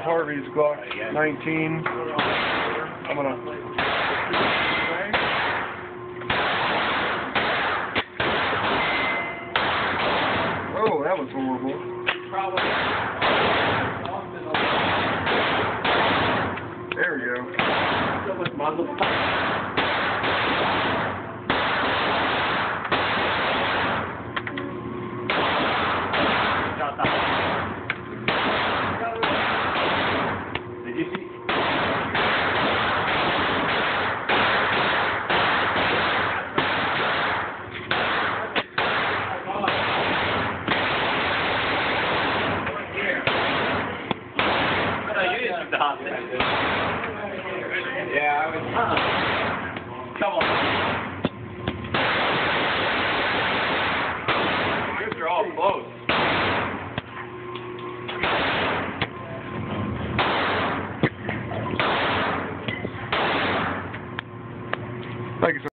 Harvey's Glock 19. I'm gonna. Oh, that was horrible. There we go. Did you see? Yeah, I was. Come on. You're all close. Thank you, sir.